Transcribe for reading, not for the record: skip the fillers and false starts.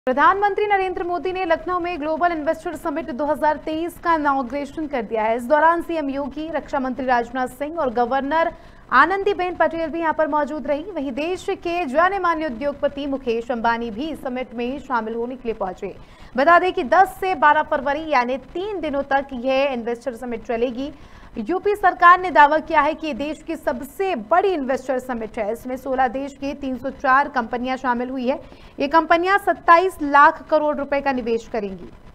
प्रधानमंत्री नरेंद्र मोदी ने लखनऊ में ग्लोबल इन्वेस्टर समिट 2023 का इनॉग्रेशन कर दिया है। इस दौरान सीएम योगी, रक्षा मंत्री राजनाथ सिंह और गवर्नर आनंदीबेन पटेल भी यहां पर मौजूद रही। वहीं देश के जाने माने उद्योगपति मुकेश अंबानी भी समिट में शामिल होने के लिए पहुंचे। बता दें कि 10 से 12 फरवरी यानी 3 दिनों तक यह इन्वेस्टर समिट चलेगी। यूपी सरकार ने दावा किया है कि ये देश की सबसे बड़ी इन्वेस्टर समिट है। इसमें 16 देश की 304 कंपनियां शामिल हुई है। ये कंपनियां 27 लाख करोड़ रुपए का निवेश करेंगी।